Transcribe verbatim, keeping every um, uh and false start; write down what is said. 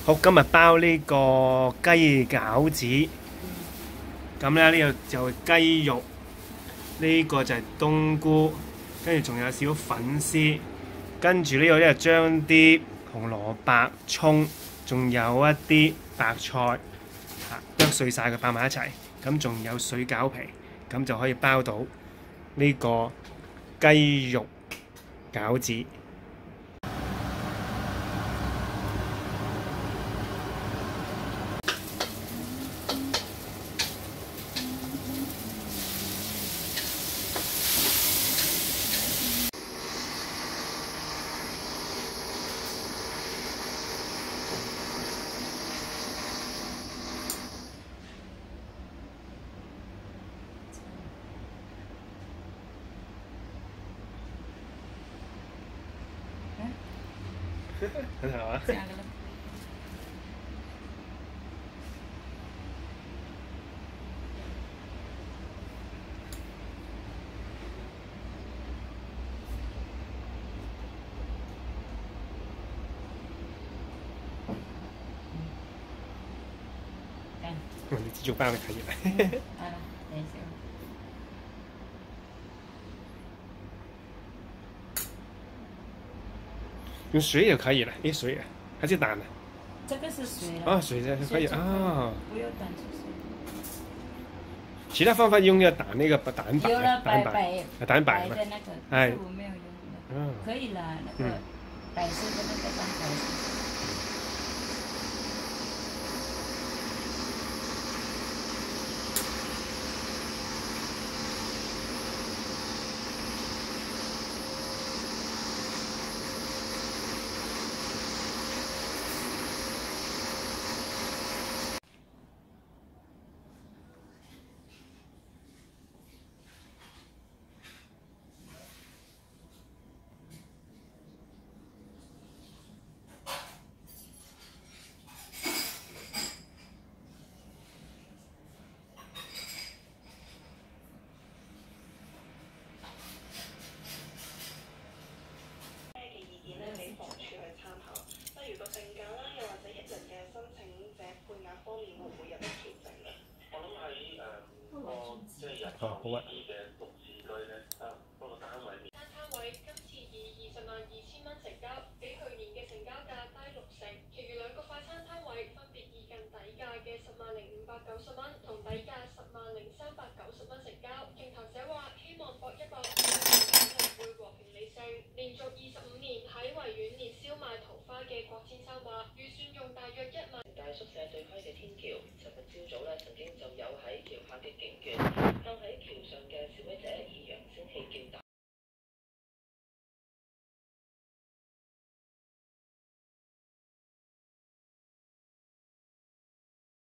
好，今日包呢個雞餃子，咁咧呢個就雞肉，呢、這個就係冬菇，跟住仲有少少粉絲，跟住呢個咧就將啲紅蘿蔔、葱，仲有一啲白菜，嚇剁碎晒佢擺埋一齊，咁仲有水餃皮，咁就可以包到呢個雞肉餃子。很好啊。你自己包就可以了。 好了，等一下。 用水也可以了，诶，水还是蛋呢？ 这个是水了。 啊，水的可以啊。 不要蛋是水。 其他方法用要打那个蛋白， 有了白蛋白白，蛋白嘛。 的那个， 哎， 我没有用的。 嗯， 可以了，那个白色的那个蛋白。 哦，好啊。 單攤位今次以二十萬二千蚊成交，比去年嘅成交價低六成。其餘兩個快餐攤位分別以近底價嘅十萬零五百九十蚊同底價十萬零三百九十蚊成交。競投者話希望搏一搏，肯定會和平理性。連續二十五年喺維園年宵賣桃花嘅郭先生話，預算用大約一萬。大宿舍對開嘅天橋，尋日朝早咧曾經就有喺橋下嘅警員向喺